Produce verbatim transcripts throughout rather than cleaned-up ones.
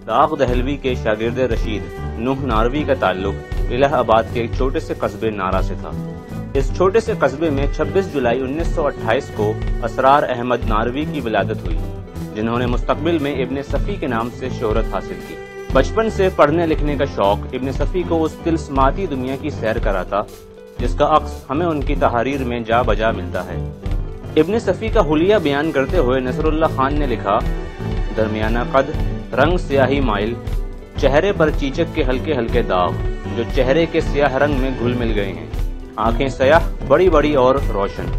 داغ دہلوی کے شاگرد رشید نوح ناروی کا تعلق الہ آباد کے ایک چھوٹے سے قصبے نارا سے تھا۔ اس چھوٹے سے قصبے میں چھبیس جولائی انیس سو اٹھائیس کو اسرار احمد ناروی کی ولادت ہوئی، جنہوں نے مستقبل میں ابن صفی کے نام سے شہرت حاصل کی۔ بچپن سے پڑھنے لکھنے کا شوق ابن صفی کو اس طلسماتی دنیا کی سیر کراتا جس کا عکس ہمیں ان کی تحاریر میں جا بجا ملتا ہے۔ ابن صفی کا حلیہ بیان کرتے ہوئے نصر اللہ خان نے لکھا، درمیانہ قد، رنگ سیاہی مائل، چہرے پر چیچک کے ہلکے ہلکے داغ جو چہرے کے سیاہ رنگ میں گھل مل گئے ہیں، آنکھیں سیاہ، بڑی بڑی اور روشن،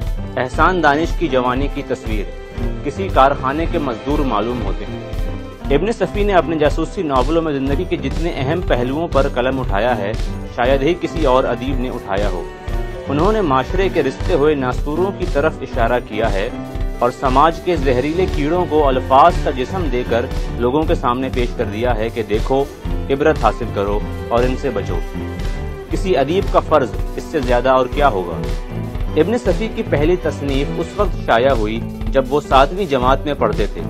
احسان دانش کی جوانی کی تصویر، کسی کارخانے کے مزدور معلوم ہوتے ہیں۔ ابن صفی نے اپنے جاسوسی ناولوں میں زندگی کے جتنے اہم پہلوؤں پر قلم اٹھایا ہے شاید ہی کسی اور ادیب نے اٹھایا ہو۔ انہوں نے معاشرے کے رستے ہوئے ناسوروں کی طرف اشارہ کیا ہے اور سماج کے زہریلے کیڑوں کو الفاظ کا جسم دے کر لوگوں کے سامنے پیش کر دیا ہے کہ دیکھو، عبرت حاصل کرو اور ان سے بچو۔ کسی ادیب کا فرض اس سے زیادہ اور کیا ہوگا؟ ابن صفی کی پہلی تصنیف اس وقت شائع ہوئی جب وہ ساتویں جماعت میں پڑھتے تھے۔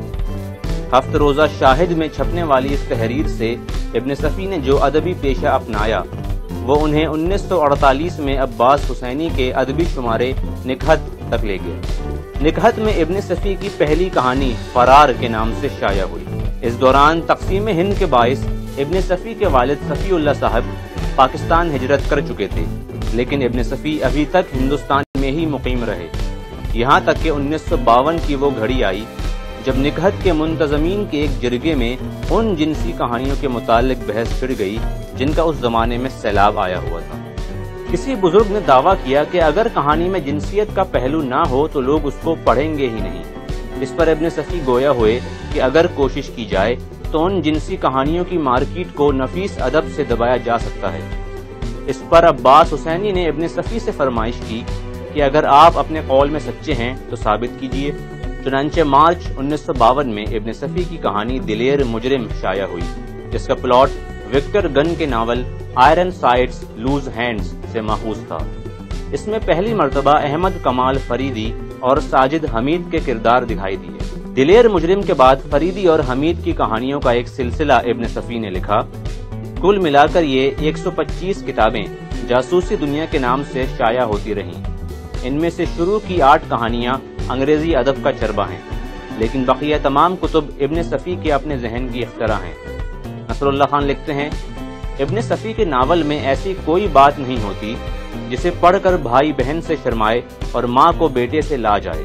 ہفت روزہ شاہد میں چھپنے والی اس تحریر سے ابن صفی نے جو ادبی پیشہ اپنایا وہ انہیں انیس سو اڑتالیس میں عباس حسینی کے ادبی شمارے نکہت تک لے گئے۔ نکہت میں ابن صفی کی پہلی کہانی فرار کے نام سے شائع ہوئی۔ اس دوران تقسیم ہند کے باعث ابن صفی کے والد صفی اللہ صاحب پاکستان ہجرت کر چکے تھے، لیکن ابن صفی ابھی تک ہندوستان میں ہی مقیم رہے، یہاں تک کہ انیس سو باون کی وہ گھڑی آئی جب نکہت کے منتظمین کے ایک جرگے میں ان جنسی کہانیوں کے متعلق بحث چھڑ گئی جن کا اس زمانے میں سیلاب آیا ہوا تھا۔ کسی بزرگ نے دعویٰ کیا کہ اگر کہانی میں جنسیت کا پہلو نہ ہو تو لوگ اس کو پڑھیں گے ہی نہیں۔ اس پر ابن صفی گویا ہوئے کہ اگر کوشش کی جائے تو ان جنسی کہانیوں کی مارکیٹ کو نفیس ادب سے دبایا جا سکتا ہے۔ اس پر عباس حسینی نے ابن صفی سے فرمائش کی کہ اگر آپ اپنے قول میں سچے ہیں تو ثابت کیجئے۔ چنانچہ مارچ انیس سو باون میں ابن صفی کی کہانی دلیر مجرم شائع ہوئی، جس کا پلاٹ وکٹر گن کے novel Ironsides lone hands سے ماخوذ تھا۔ اس میں پہلی مرتبہ احمد کمال فریدی اور ساجد حمید کے کردار دکھائی دیے۔ دلیر مجرم کے بعد فریدی اور حمید کی کہانیوں کا ایک سلسلہ ابن صفی نے لکھا۔ کل ملا کر یہ ایک سو پچیس کتابیں جاسوسی دنیا کے نام سے شائع ہوتی رہیں۔ ان میں سے شروع کی آٹھ کہانیاں انگریزی ادب کا چربہ ہیں، لیکن بقیہ تمام کتب ابن صفی کے اپنے ذہن کی اختراع ہیں۔ نصر اللہ خان لکھتے ہیں، ابن صفی کے ناول میں ایسی کوئی بات نہیں ہوتی جسے پڑھ کر بھائی بہن سے شرمائے اور ماں کو بیٹے سے لا جائے۔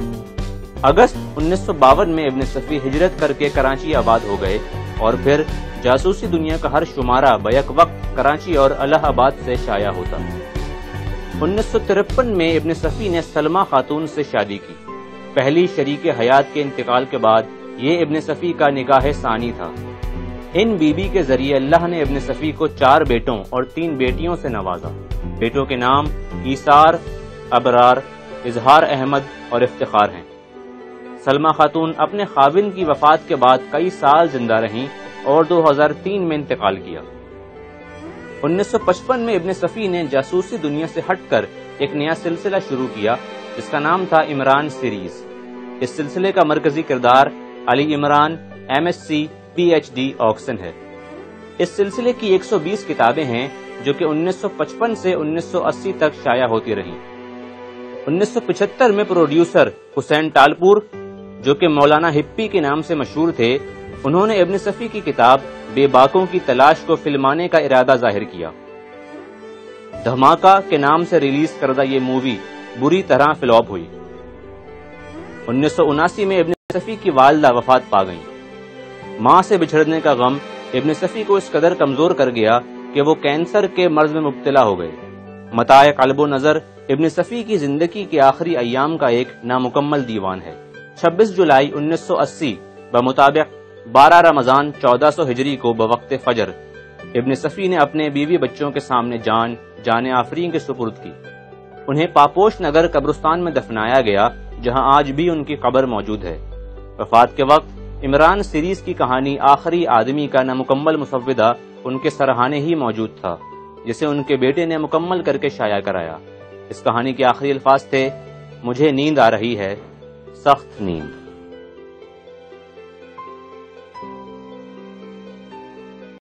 اگست انیس سو باون میں ابن صفی ہجرت کر کے کراچی آباد ہو گئے اور پھر جاسوسی دنیا کا ہر شمارہ بیک وقت کراچی اور الہ آباد سے شائع ہوتا۔ انیس سو ترپن میں ابن صفی نے سلمہ خاتون سے شادی کی۔ پہلی شریک حیات کے انتقال کے بعد یہ ابن صفی کا نکاح ثانی تھا۔ ان بی بی کے ذریعے اللہ نے ابن صفی کو چار بیٹوں اور تین بیٹیوں سے نوازا۔ بیٹوں کے نام ایثار، ابرار، اظہار احمد اور افتخار ہیں۔ سلمہ خاتون اپنے خاوند کی وفات کے بعد کئی سال زندہ رہیں اور دو ہزار تین میں انتقال کیا۔ انیس سو پچپن میں ابن صفی نے جاسوسی دنیا سے ہٹ کر ایک نیا سلسلہ شروع کیا جس کا نام تھا عمران سیریز۔ اس سلسلے کا مرکزی کردار Ali Imran M S C P H D Oxon ہے۔ اس سلسلے کی ایک سو بیس کتابیں ہیں جو کہ انیس سو پچپن سے انیس سو اسی تک شائع ہوتی رہیں۔ انیس سو پچہتر میں پروڈیوسر حسین ٹالپور جو کہ مولانا ہپی کے نام سے مشہور تھے، انہوں نے ابن صفی کی کتاب بے باکوں کی تلاش کو فلمانے کا ارادہ ظاہر کیا۔ دھماکہ کے نام سے ریلیز کردہ یہ مووی بری طرح فلاپ ہوئی۔ انیس سو اناسی میں ابن صفی کی والدہ وفات پا گئیں۔ ماں سے بچھڑنے کا غم ابن صفی کو اس قدر کمزور کر گیا کہ وہ کینسر کے مرض میں مبتلا ہو گئے۔ متاع قلب و نظر ابن صفی کی زندگی کے آخری ایام کا ایک نامکمل دیوان ہے۔ چھبیس جولائی انیس سو اسی بمطابق بارہ رمضان چودہ سو ہجری کو بوقت فجر ابن صفی نے اپنے بیوی بچوں کے سامنے جان جان آفرین کے سپرد کی۔ انہیں پاپوش نگر قبرستان میں دفنایا گیا جہاں آج بھی ان کی قبر موجود ہے۔ وفات کے وقت عمران سیریز کی کہانی آخری آدمی کا نامکمل مسودہ ان کے سرہانے ہی موجود تھا جسے ان کے بیٹے نے مکمل کر کے شائع کرایا۔ اس کہانی کے آخری الفاظ تھے، مجھے نیند آ رہی ہے، سخت نیند۔